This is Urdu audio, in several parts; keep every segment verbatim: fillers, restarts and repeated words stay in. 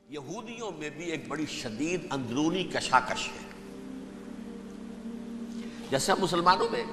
یہودیوں میں بھی ایک بڑی شدید اندرونی کشاکش ہے. جیسے ہم مسلمانوں میں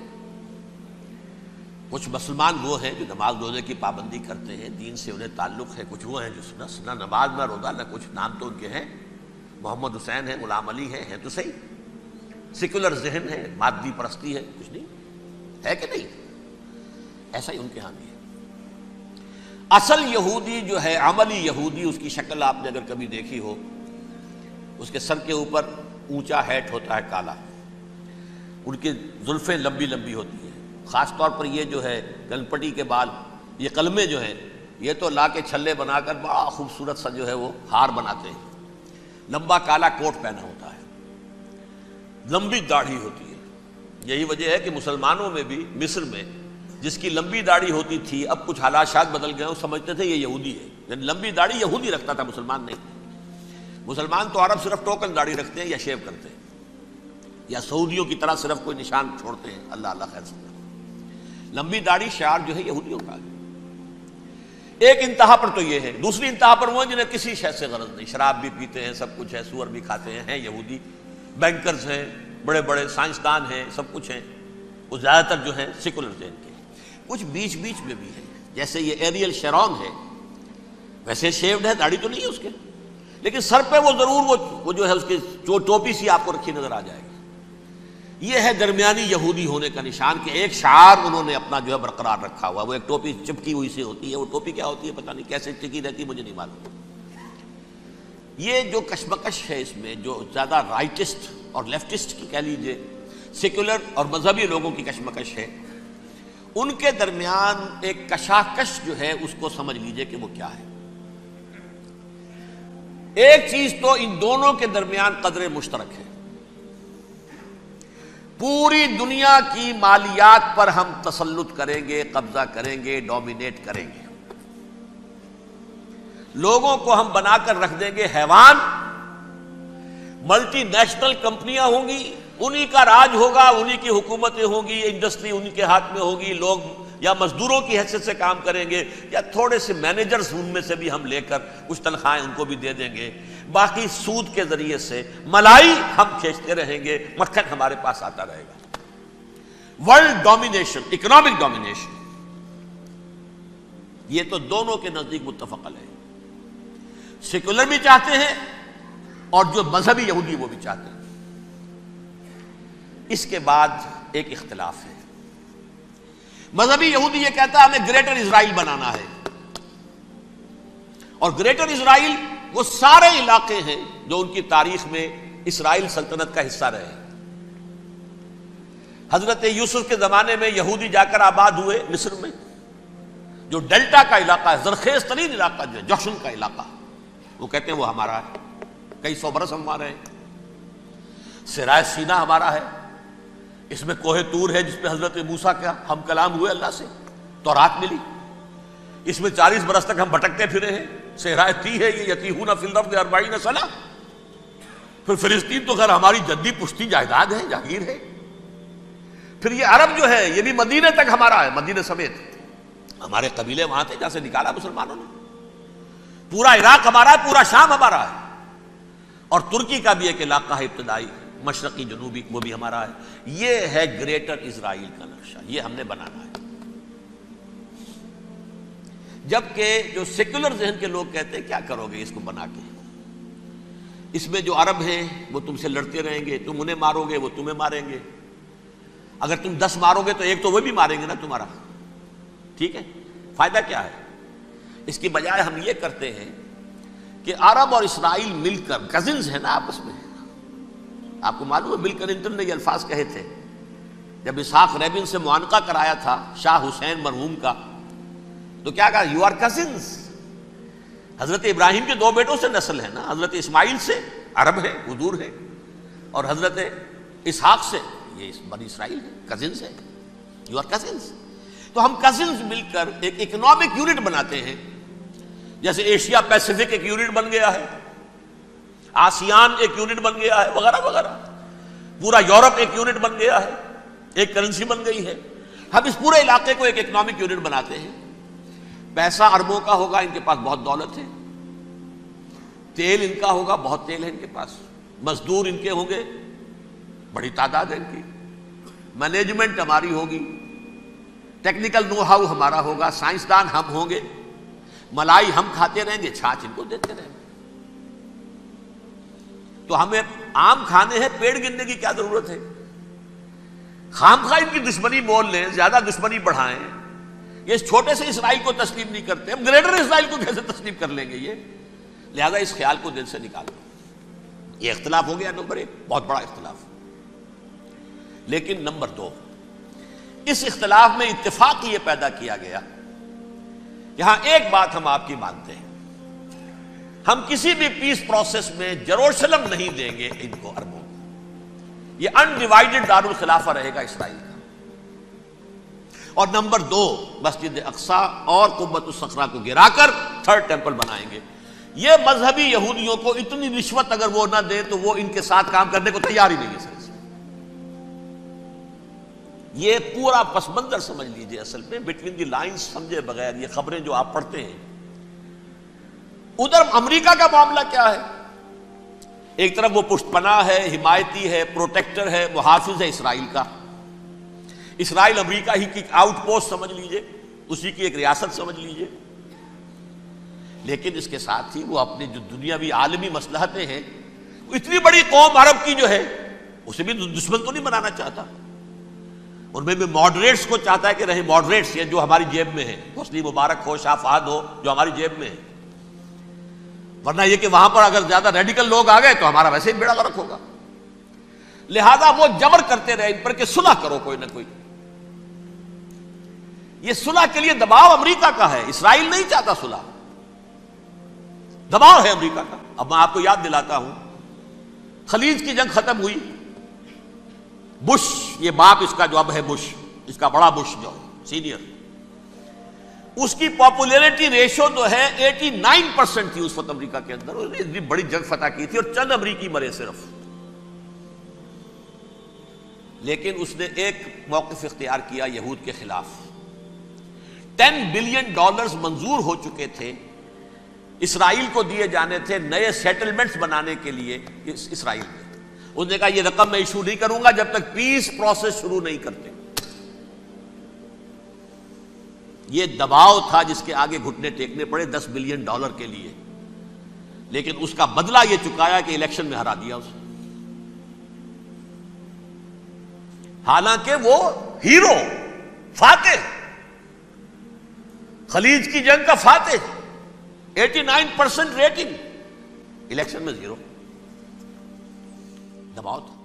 کچھ مسلمان وہ ہیں جو نماز روزے کی پابندی کرتے ہیں، دین سے انہیں تعلق ہے، کچھ وہ ہیں جو نہ نماز نہ روزہ نہ کچھ، نام تو ان کے ہیں، محمد حسین ہے، غلام علی ہے، ہیں تو صحیح، سیکولر ذہن ہے، مادی پرستی ہے، کچھ نہیں ہے کہ نہیں؟ ایسا ہی ان کے ہاں بھی ہے. اصل یہودی جو ہے، عملی یہودی، اس کی شکل آپ نے اگر کبھی دیکھی ہو، اس کے سر کے اوپر اونچا ہیٹ ہوتا ہے کالا، ان کی زلفیں لمبی لمبی ہوتی ہیں، خاص طور پر یہ جو ہے گلپٹی کے بال، یہ قلمے جو ہیں یہ تو لا کے چھلے بنا کر بڑا خوبصورت سا جو ہے وہ ہار بناتے ہیں، لمبا کالا کوٹ پہنا ہوتا ہے، لمبی داڑھی ہوتی ہے. یہی وجہ ہے کہ مسلمانوں میں بھی، مصر میں جس کی لمبی داڑھی ہوتی تھی، اب کچھ حالات شاید بدل گئے، وہ سمجھتے تھے یہ یہودی ہے، یعنی لمبی داڑھی یہودی رکھتا تھا، مسلمان نہیں. مسلمان تو عرب صرف ٹوکن داڑھی رکھتے ہیں یا شیو کرتے ہیں، یا سعودیوں کی طرح صرف کوئی نشان چھوڑتے ہیں، اللہ اللہ خیر سے. لمبی داڑھی شعار جو ہے یہودیوں کا. ایک انتہا پر تو یہ ہے، دوسری انتہا پر وہ ہیں جنہیں کسی شے سے غرض نہیں، شراب بھی پیتے ہیں، سب کچھ ہے، سور بھی کھاتے ہیں، ہیں یہودی، بینکرز ہیں، بڑے بڑے سائنسدان ہیں، سب کچھ ہیں. وہ زیادہ تر جو ہیں سیکولر ذہن کے. کچھ بیچ بیچ میں بھی ہے، جیسے یہ ایریل شیرون ہے، ویسے شیوڈ ہے، داڑھی تو نہیں ہے اس کے، لیکن سر پہ وہ ضرور وہ وہ جو ہے اس کی جو ٹوپی سی آپ کو رکھی نظر آ جائے گی. یہ ہے درمیانی یہودی ہونے کا نشان، کہ ایک شعار انہوں نے اپنا جو ہے برقرار رکھا ہوا. وہ ایک ٹوپی چپکی ہوئی سی ہوتی ہے، وہ ٹوپی کیا ہوتی ہے پتہ نہیں، کیسے ٹکی رہتی ہے مجھے نہیں معلوم. یہ جو کشمکش ہے اس میں، جو زیادہ رائٹسٹ اور لیفٹسٹ کی کہہ لیجیے، سیکولر اور مذہبی لوگوں کی کشمکش ہے، ان کے درمیان ایک کشاکش جو ہے اس کو سمجھ لیجئے کہ وہ کیا ہے. ایک چیز تو ان دونوں کے درمیان قدر مشترک ہے، پوری دنیا کی مالیات پر ہم تسلط کریں گے، قبضہ کریں گے، ڈومینیٹ کریں گے، لوگوں کو ہم بنا کر رکھ دیں گے حیوان، ملٹی نیشنل کمپنیاں ہوں گی، انہی کا راج ہوگا، انہی کی حکومتیں ہوں گی، انڈسٹری انہی کے ہاتھ میں ہوگی، لوگ یا مزدوروں کی حیثیت سے کام کریں گے، یا تھوڑے سے مینیجرز ان میں سے بھی ہم لے کر کچھ تنخواہیں ان کو بھی دے دیں گے، باقی سود کے ذریعے سے ملائی ہم کھینچتے رہیں گے، مکھن ہمارے پاس آتا رہے گا. ورلڈ ڈومینیشن، اکنامک ڈومینیشن، یہ تو دونوں کے نزدیک متفق علیہ. سیکولر بھی چاہتے ہیں اور جو مذہبی یہودی وہ بھی چاہتے ہیں. اس کے بعد ایک اختلاف ہے. مذہبی یہودی یہ کہتا ہے ہمیں گریٹر اسرائیل بنانا ہے، اور گریٹر اسرائیل وہ سارے علاقے ہیں جو ان کی تاریخ میں اسرائیل سلطنت کا حصہ رہے ہیں. حضرت یوسف کے زمانے میں یہودی جا کر آباد ہوئے مصر میں، جو ڈیلٹا کا علاقہ ہے، زرخیز ترین علاقہ جو ہے، جوشن کا علاقہ، وہ کہتے ہیں وہ ہمارا ہے، کئی سو برس ہمارے ہیں. سرائے سینا ہمارا ہے، اس میں کوہ طور ہے جس میں حضرت موسیٰ کا ہم کلام ہوئے اللہ سے، تورات ملی، اس میں چالیس برس تک ہم بھٹکتے پھرے ہیں. صحرائے تی ہے یہ، یتیہون فی الارض اربعین سنہ. پھر فلسطین تو خیر ہماری جدی پشتی جائیداد ہے، جاگیر ہے. پھر یہ عرب جو ہے یہ بھی مدینے تک ہمارا ہے، مدینے سمیت. ہمارے قبیلے وہاں تھے جہاں سے نکالا مسلمانوں نے. پورا عراق ہمارا ہے، پورا شام ہمارا ہے، اور ترکی کا بھی ایک علاقہ ہے ابتدائی، مشرقی جنوبی، وہ بھی ہمارا ہے. یہ ہے گریٹر اسرائیل کا نقشہ، یہ ہم نے بنانا ہے. جبکہ جو سیکولر ذہن کے لوگ کہتے ہیں کیا کرو گے اس کو بنا کے، اس میں جو عرب ہیں وہ تم سے لڑتے رہیں گے، تم انہیں مارو گے وہ تمہیں ماریں گے، اگر تم دس مارو گے تو ایک تو وہ بھی ماریں گے نا تمہارا. ٹھیک ہے، فائدہ کیا ہے؟ اس کی بجائے ہم یہ کرتے ہیں کہ عرب اور اسرائیل مل کر، کزنز ہیں نا آپس میں. آپ کو معلوم ہے بل کرنٹن نے یہ الفاظ کہے تھے جب اسحاق ریبن سے معانقہ کرایا تھا شاہ حسین مرحوم کا، تو کیا کہا؟ You are cousins. حضرت ابراہیم کے دو بیٹوں سے نسل ہے نا، حضرت اسماعیل سے عرب ہے، حضور ہے، اور حضرت اسحاق سے یہ بنی اسرائیل ہے، کزنز ہے. You are cousins. تو ہم کزنز مل کر ایک اکنامک یونٹ بناتے ہیں، جیسے ایشیا پیسیفک ایک یونٹ بن گیا ہے، آسیان ایک یونٹ بن گیا ہے، وغیرہ وغیرہ. پورا یورپ ایک یونٹ بن گیا ہے، ایک کرنسی بن گئی ہے. ہم اس پورے علاقے کو ایک اکنامک یونٹ بناتے ہیں. پیسہ اربوں کا ہوگا، ان کے پاس بہت دولت ہے. تیل ان کا ہوگا، بہت تیل ہے ان کے پاس، مزدور ان کے ہوں گے، بڑی تعداد ہے ان کی، مینجمنٹ ہماری ہوگی، ٹیکنیکل نو ہاؤ ہمارا ہوگا، سائنسدان ہم ہوں گے، ملائی ہم کھاتے رہیں گے، چھاچھ ان کو دیتے رہیں گے۔ تو ہمیں آم کھانے ہیں، پیڑ گننے کی کیا ضرورت ہے؟ خام خواہ ان کی دشمنی مول لیں، زیادہ دشمنی بڑھائیں۔ یہ اس چھوٹے سے اسرائیل کو تسلیم نہیں کرتے، ہم گریٹر اسرائیل کو کیسے تسلیم کر لیں گے؟ یہ لہذا اس خیال کو دل سے نکال دو۔ یہ اختلاف ہو گیا نمبر ایک، بہت بڑا اختلاف۔ لیکن نمبر دو، اس اختلاف میں اتفاق یہ پیدا کیا گیا، یہاں ایک بات ہم آپ کی مانتے ہیں، ہم کسی بھی پیس پروسیس میں یروشلم نہیں دیں گے ان کو، عربوں کو، یہ انڈیوائیڈڈ دارالخلافہ رہے گا اسرائیل کا۔ اور نمبر دو، مسجد اقصی اور قبۃ الصخرہ کو گرا کر تھرڈ ٹیمپل بنائیں گے۔ یہ مذہبی یہودیوں کو اتنی رشوت اگر وہ نہ دیں تو وہ ان کے ساتھ کام کرنے کو تیار ہی نہیں ہے۔ یہ پورا پس منظر سمجھ لیجئے، اصل میں بٹوین دی لائنز سمجھے بغیر یہ خبریں جو آپ پڑھتے ہیں۔ ادھر امریکہ کا معاملہ کیا ہے؟ ایک طرف وہ پشت پناہ ہے، حمایتی ہے، پروٹیکٹر ہے، محافظ ہے اسرائیل کا۔ اسرائیل امریکہ ہی کی آؤٹ پوسٹ سمجھ لیجئے، اسی کی ایک ریاست سمجھ لیجئے۔ لیکن اس کے ساتھ ہی وہ اپنی جو دنیاوی عالمی مصلحتیں ہیں، اتنی بڑی قوم عرب کی جو ہے اسے بھی دشمن تو نہیں بنانا چاہتا، ان میں بھی ماڈریٹس کو چاہتا ہے کہ رہے ماڈریٹس، یہ جو ہماری جیب میں ہے، حسنی مبارک ہو، شاہ فہد ہو، جو ہماری جیب میں ہے، ورنہ یہ کہ وہاں پر اگر زیادہ ریڈیکل لوگ آ گئے تو ہمارا ویسے ہی بیڑا غرق ہوگا۔ لہذا وہ جبر کرتے رہے ان پر کہ صلح کرو کوئی نہ کوئی۔ یہ صلح کے لیے دباؤ امریکہ کا ہے، اسرائیل نہیں چاہتا صلح، دباؤ ہے امریکہ کا۔ اب میں آپ کو یاد دلاتا ہوں، خلیج کی جنگ ختم ہوئی، بش، یہ باپ اس کا جو اب ہے بش، اس کا بڑا بش جو سینئر، اس کی پاپولیرٹی ریشو جو ہے ایٹی نائن پرسنٹ تھی اس وقت امریکہ کے اندر، اس نے اتنی بڑی جنگ فتح کی تھی اور چند امریکی مرے صرف۔ لیکن اس نے ایک موقف اختیار کیا یہود کے خلاف۔ ٹین بلین ڈالرز منظور ہو چکے تھے، اسرائیل کو دیے جانے تھے نئے سیٹلمنٹس بنانے کے لیے اسرائیل میں۔ انہوں نے کہا یہ رقم میں ایشو نہیں کروں گا جب تک پیس پروسیس شروع نہیں کرتے۔ یہ دباؤ تھا جس کے آگے گھٹنے ٹیکنے پڑے دس بلین ڈالر کے لیے، لیکن اس کا بدلہ یہ چکایا کہ الیکشن میں ہرا دیا اسے۔ حالانکہ وہ ہیرو، فاتح، خلیج کی جنگ کا فاتح، eighty nine percent rating, election میں زیرو، دباؤ تھا۔